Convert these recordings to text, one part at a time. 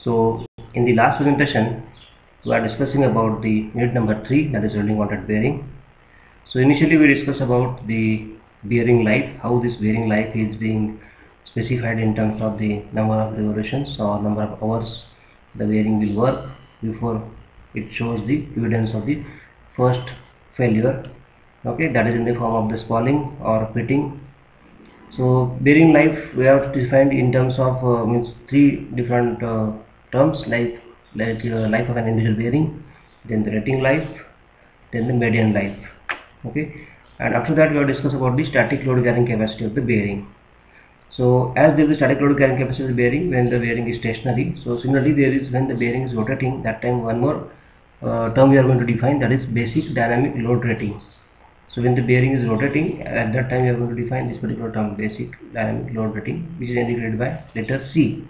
So in the last presentation we are discussing about the unit number 3, that is welding contact bearing. So initially we discussed about the bearing life, how this bearing life is being specified in terms of the number of revolutions or number of hours the bearing will work before it shows the evidence of the first failure. Okay, that is in the form of the spalling or pitting. So bearing life we have defined in terms of means three different terms, like life of an individual bearing, then the rating life, then the median life. Okay, and after that we have discussed about the static load carrying capacity of the bearing. So as there is a static load carrying capacity of the bearing when the bearing is stationary, so similarly there is when the bearing is rotating, that time one more term we are going to define, that is basic dynamic load rating. So when the bearing is rotating, at that time we are going to define this particular term, basic dynamic load rating, which is indicated by letter C.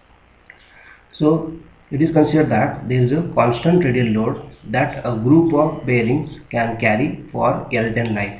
So it is considered that there is a constant radial load that a group of bearings can carry for L10 life.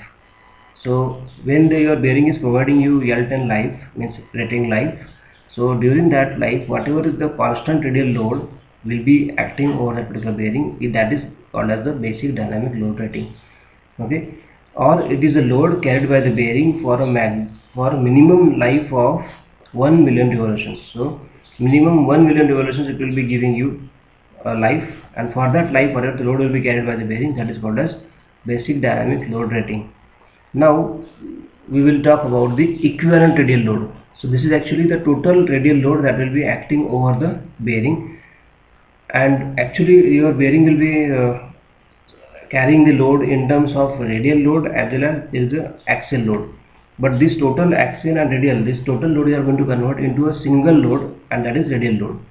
So when your bearing is providing you L10 life, means rating life, so during that life whatever is the constant radial load will be acting over that particular bearing, that is called as the basic dynamic load rating. Okay, or it is a load carried by the bearing for a minimum life of 1 million revolutions. So minimum 1 million revolutions it will be giving you a life, and for that life whatever the load will be carried by the bearing, that is called as basic dynamic load rating. Now we will talk about the equivalent radial load. So this is actually the total radial load that will be acting over the bearing, and actually your bearing will be carrying the load in terms of radial load as well as is the axial load. But this total axial and radial, this total load we are going to convert into a single load, and that is radial load.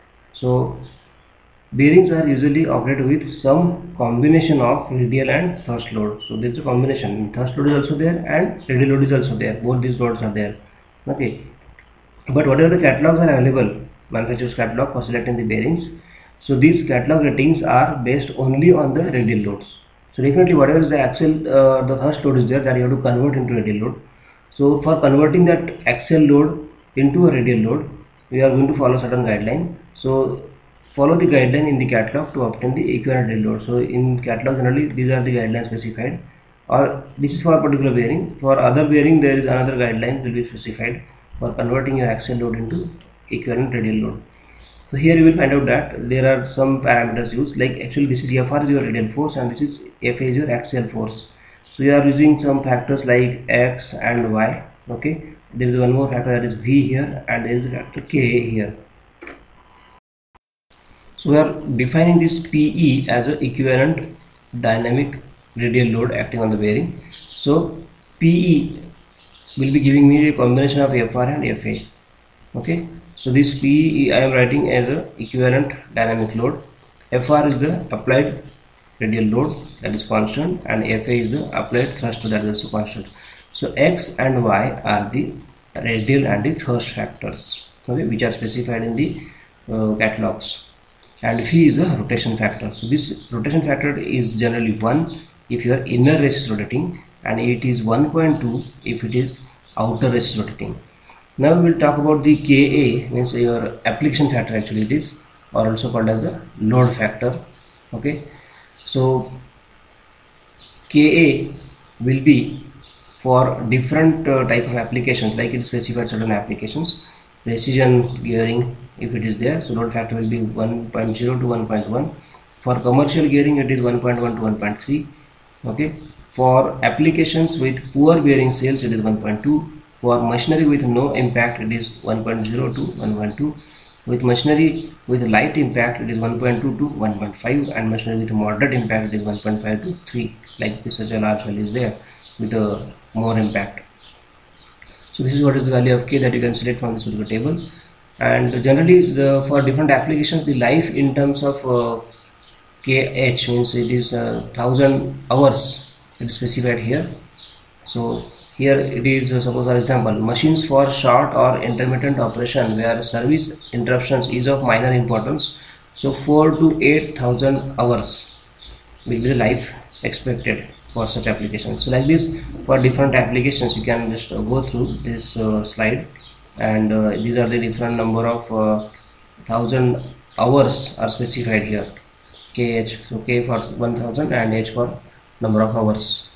So bearings are usually operated with some combination of radial and thrust load. So there is a combination, thrust load is also there and radial load is also there, both these loads are there. Okay, but whatever the catalogs are available, manufacturer's catalog for selecting the bearings, so these catalog ratings are based only on the radial loads. So definitely whatever is the axial, the thrust load is there, that you have to convert into radial load. So for converting that axial load into a radial load, we are going to follow certain guideline. So follow the guideline in the catalog to obtain the equivalent radial load. So in catalog generally these are the guidelines specified, or this is for a particular bearing. For other bearing there is another guideline will be specified for converting your axial load into equivalent radial load. So here you will find out that there are some parameters used, like actually this is Fr is your radial force and this is Fa is your axial force. So you are using some factors like X and Y. Okay, there is one more factor, that is V here, and there is a factor Ka here. So we are defining this Pe as an equivalent dynamic radial load acting on the bearing. So Pe will be giving me a combination of Fr and Fa. Okay, so this Pe I am writing as a equivalent dynamic load. Fr is the applied radial load, that is constant, and Fa is the applied thrust, that is also constant. So X and Y are the radial and the thrust factors, okay, which are specified in the catalogs, and phi is a rotation factor. So this rotation factor is generally 1 if your inner race is rotating, and it is 1.2 if it is outer race is rotating. Now we will talk about the Ka, means your application factor actually it is, or also called as the load factor. Okay, so Ka will be for different type of applications, like it is specified certain applications, precision gearing if it is there, so load factor will be 1.0 to 1.1. For commercial gearing it is 1.1 to 1.3. okay, for applications with poor bearing sales it is 1.2. For machinery with no impact it is 1.0 to 1.2. With machinery with light impact it is 1.2 to 1.5, and machinery with moderate impact it is 1.5 to 3. Like this, such a large value is there with a more impact. So this is what is the value of K that you can select from this particular table. And generally for different applications the life in terms of KH means it is 1000 hours, it is specified here. So here it is suppose for example, machines for short or intermittent operation where service interruptions is of minor importance, so 4 to 8000 hours will be the life expected for such applications. So like this, for different applications you can just go through this slide, and these are the different number of 1000 hours are specified here, kh. So k for 1000 and h for number of hours.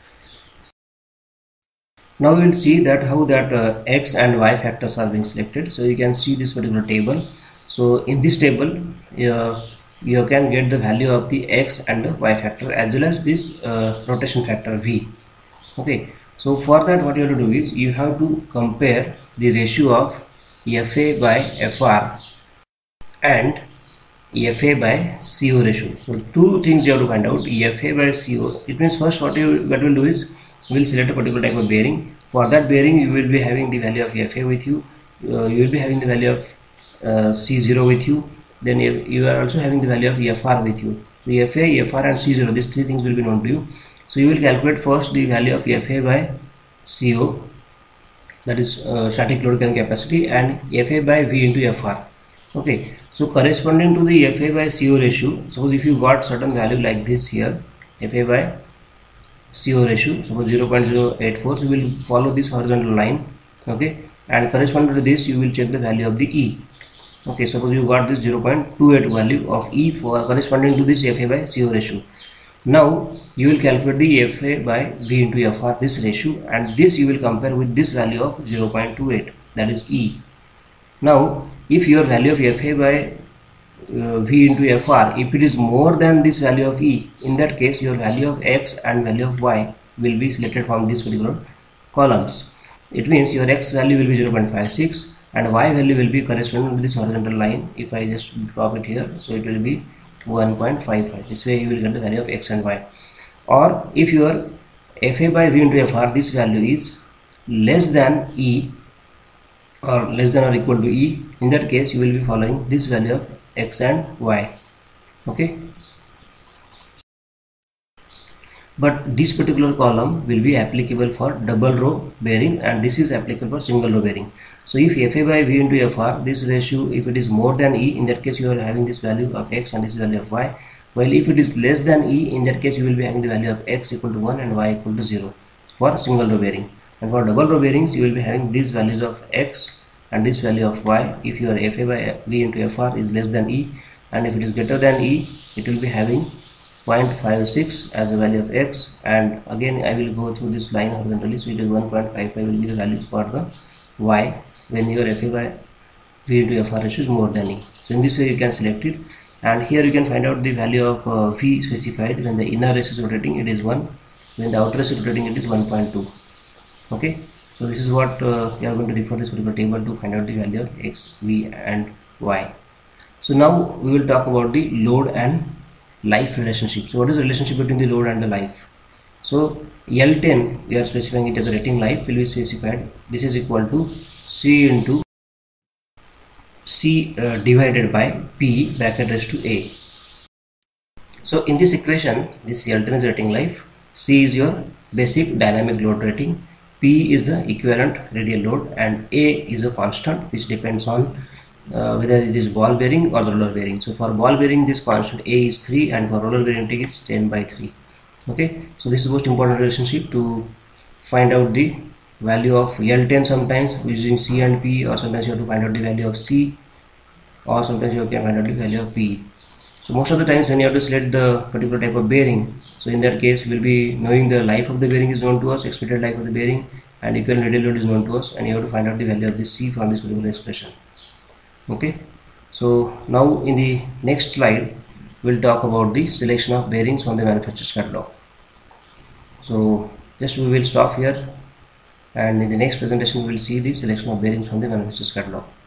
Now we will see that how that x and y factors are being selected. So you can see this particular table. So in this table you can get the value of the x and the y factor as well as this rotation factor v. Okay, so for that what you have to do is you have to compare the ratio of fa by fr and fa by co ratio. So two things you have to find out, fa by co. It means first what we'll do is we'll select a particular type of bearing. For that bearing you will be having the value of fa with you, you will be having the value of c0 with you, then you are also having the value of fr with you. So fa, fr and c0, these three things will be known to you. So you will calculate first the value of fa by co, that is static load carrying capacity, and fa by v into fr. Okay, so corresponding to the fa by co ratio, suppose if you got certain value like this here, fa by co ratio, suppose 0.084, so you will follow this horizontal line. Okay, and corresponding to this you will check the value of the E. Okay, suppose you got this 0.28 value of E for corresponding to this fa by co ratio. Now you will calculate the fa by v into fr, this ratio, and this you will compare with this value of 0.28, that is E. Now if your value of fa by v into fr, if it is more than this value of E, in that case your value of x and value of y will be selected from these particular columns. It means your x value will be 0.56 and y value will be corresponding to this horizontal line. If I just drop it here, so it will be 1.55. This way you will get the value of x and y. Or if your fa by v into fr, this value is less than E or less than or equal to E, in that case you will be following this value of x and y. Okay, but this particular column will be applicable for double row bearing and this is applicable for single row bearing. So if fa by v into fr, this ratio, if it is more than E, in that case you are having this value of x and this value of y, while if it is less than E, in that case you will be having the value of x equal to 1 and y equal to 0 for single row bearing. And for double row bearings you will be having these values of x and this value of y if your fa by v into fr is less than E, and if it is greater than E, it will be having 0.56 as a value of x, and again I will go through this line horizontally, so it is 1.55 will be the value for the y when your fa by v into fr ratio is more than E. So in this way you can select it, and here you can find out the value of v specified. When the inner race is rotating it is 1, when the outer race is rotating it is 1.2. Okay, so this is what you are going to refer this particular table to find out the value of x, v and y. So now we will talk about the load and life relationship. So what is the relationship between the load and the life? So L10, we are specifying it as a rating life, will be specified. This is equal to C into C divided by P bracket raised to A. So in this equation, this L10 is rating life, C is your basic dynamic load rating, P is the equivalent radial load, and A is a constant which depends on whether it is ball bearing or roller bearing. So for ball bearing this constant A is 3 and for roller bearing T is 10 by 3. Okay, so this is the most important relationship to find out the value of L10 sometimes using C and P, or sometimes you have to find out the value of C, or sometimes you can find out the value of P. So most of the times when you have to select the particular type of bearing, so in that case we will be knowing the life of the bearing is known to us, expected life of the bearing, and equivalent radial load is known to us, and you have to find out the value of this C from this particular expression. Okay, so now in the next slide we'll talk about the selection of bearings from the manufacturer's catalog. So just we will stop here, and in the next presentation we will see the selection of bearings from the manufacturer's catalog.